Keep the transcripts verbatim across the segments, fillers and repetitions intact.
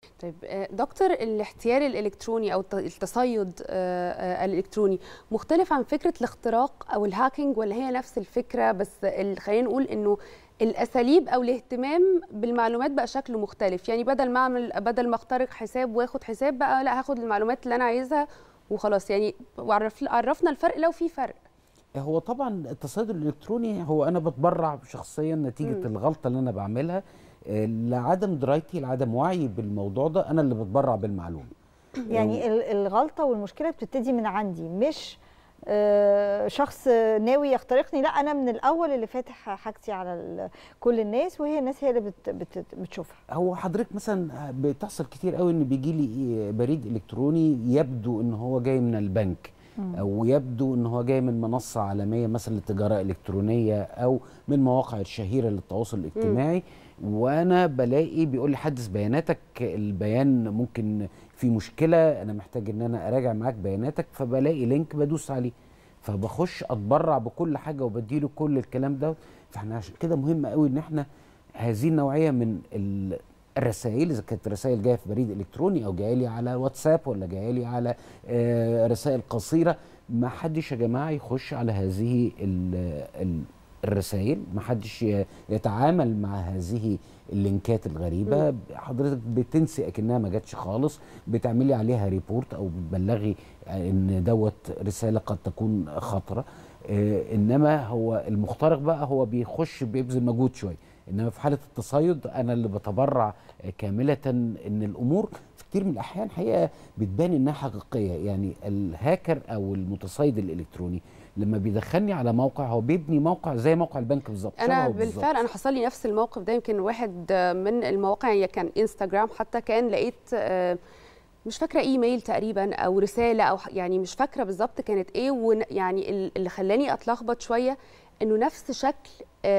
طيب دكتور، الاحتيال الالكتروني او التصيد الالكتروني مختلف عن فكره الاختراق او الهاكينج، ولا هي نفس الفكره؟ بس خلينا نقول انه الاساليب او الاهتمام بالمعلومات بقى شكله مختلف. يعني بدل ما اعمل بدل ما اخترق حساب واخد حساب، بقى لا، هاخد المعلومات اللي انا عايزها وخلاص. يعني عرفنا الفرق لو في فرق. هو طبعا التصيد الالكتروني هو انا بتبرع شخصيا نتيجه م. الغلطه اللي انا بعملها، لعدم درايتي لعدم وعي بالموضوع ده، انا اللي بتبرع بالمعلومه. يعني الغلطه والمشكله بتبتدي من عندي، مش شخص ناوي يخترقني، لا، انا من الاول اللي فاتح حاجتي على كل الناس، وهي الناس هي اللي بت بت بتشوفها. هو حضرتك مثلا بتحصل كتير قوي ان بيجي لي بريد الكتروني يبدو ان هو جاي من البنك، او يبدو ان هو جاي من منصه عالميه مثلا للتجاره الالكترونيه، او من مواقع الشهيره للتواصل الاجتماعي، وانا بلاقي بيقول لي حدث بياناتك، البيان ممكن في مشكله، انا محتاج ان انا اراجع معاك بياناتك، فبلاقي لينك بدوس عليه، فبخش اتبرع بكل حاجه وبديله كل الكلام ده. فاحنا عشان كده مهم قوي ان احنا هذه النوعيه من الرسائل، اذا كانت رسائل جايه في بريد الكتروني او جايه لي على واتساب ولا جايه لي على رسائل قصيره، ما حدش يا جماعه يخش على هذه الرسائل، ما حدش يتعامل مع هذه اللينكات الغريبه. حضرتك بتنسي اكنها ما جاتش خالص، بتعملي عليها ريبورت او بتبلغي ان دوت رساله قد تكون خطره. انما هو المخترق بقى هو بيخش بيبذل مجهود شويه، انما في حاله التصيد انا اللي بتبرع كامله. ان الامور في كتير من الاحيان حقيقه بتبان انها حقيقيه. يعني الهاكر او المتصيد الالكتروني لما بيدخلني على موقع، هو بيبني موقع زي موقع البنك بالظبط. انا بالفعل انا حصل لي نفس الموقف ده. يمكن واحد من المواقع، يعني كان انستجرام حتى، كان لقيت مش فاكره ايميل تقريبا او رساله، او يعني مش فاكره بالظبط كانت ايه. ويعني اللي خلاني اتلخبط شويه انه نفس شكل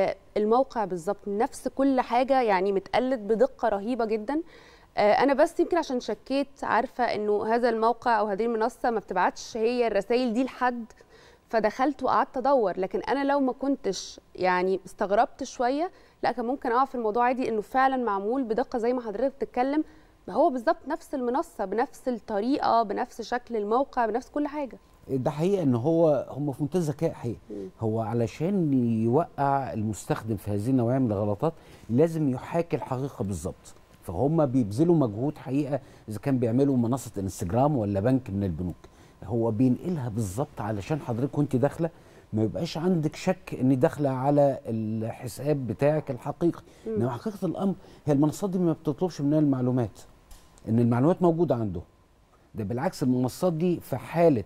الموقع بالظبط، نفس كل حاجه، يعني متقلد بدقه رهيبه جدا. انا بس يمكن عشان شكيت، عارفه انه هذا الموقع او هذه المنصه ما بتبعتش هي الرسائل دي لحد، فدخلت وقعدت ادور. لكن انا لو ما كنتش يعني استغربت شويه، لا، كان ممكن اقع في الموضوع عادي، انه فعلا معمول بدقه زي ما حضرتك بتتكلم. هو بالظبط نفس المنصه، بنفس الطريقه، بنفس شكل الموقع، بنفس كل حاجه. ده حقيقه ان هو هم في منتهى الذكاء حقيقه. هو علشان يوقع المستخدم في هذه النوعيه من الغلطات لازم يحاكي الحقيقه بالظبط. فهم بيبذلوا مجهود حقيقه، اذا كان بيعملوا منصه انستجرام ولا بنك من البنوك، هو بينقلها بالظبط علشان حضرتك وانت داخله ما يبقاش عندك شك ان داخله على الحساب بتاعك الحقيقي. انما حقيقه الامر هي المنصات دي ما بتطلبش مننا المعلومات، ان المعلومات موجوده عنده. ده بالعكس، المنصات دي في حاله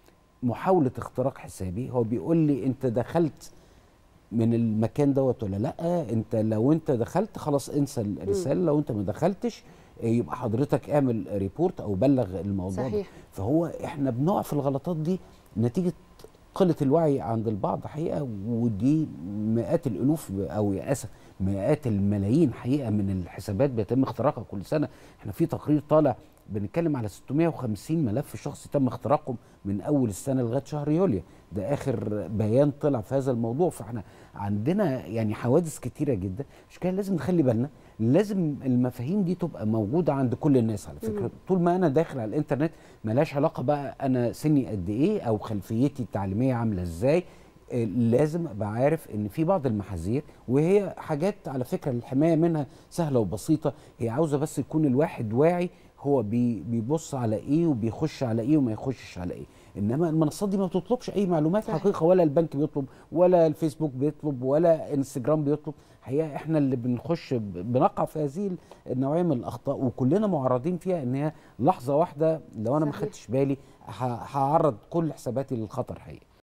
محاوله اختراق حسابي هو بيقول لي انت دخلت من المكان دوت ولا لا. انت لو انت دخلت خلاص انسى الرساله، لو انت ما دخلتش يبقى حضرتك اعمل ريبورت او بلغ الموضوع. صحيح. ده فهو احنا بنقع في الغلطات دي نتيجه قله الوعي عند البعض حقيقه، ودي مئات الالوف او اسف مئات الملايين حقيقه من الحسابات بيتم اختراقها كل سنه. احنا في تقرير طالع بنتكلم على ستمائة وخمسين ملف شخصي تم اختراقهم من اول السنه لغايه شهر يوليو، ده اخر بيان طلع في هذا الموضوع. فاحنا عندنا يعني حوادث كتيره جدا، مش كده؟ لازم نخلي بالنا، لازم المفاهيم دي تبقى موجوده عند كل الناس. على فكره طول ما انا داخل على الانترنت ملهاش علاقه بقى انا سني قد ايه او خلفيتي التعليميه عامله ازاي، لازم ابقى عارف ان في بعض المحاذير، وهي حاجات على فكره الحمايه منها سهله وبسيطه. هي عاوزه بس يكون الواحد واعي هو بيبص على ايه وبيخش على ايه وما يخشش على ايه. انما المنصات دي ما بتطلبش اي معلومات حقيقه، ولا البنك بيطلب ولا الفيسبوك بيطلب ولا انستجرام بيطلب. حقيقه احنا اللي بنخش بنقع في هذه النوعيه من الاخطاء، وكلنا معرضين فيها. ان هي لحظه واحده لو انا ما خدتش بالي هعرض كل حساباتي للخطر حقيقه.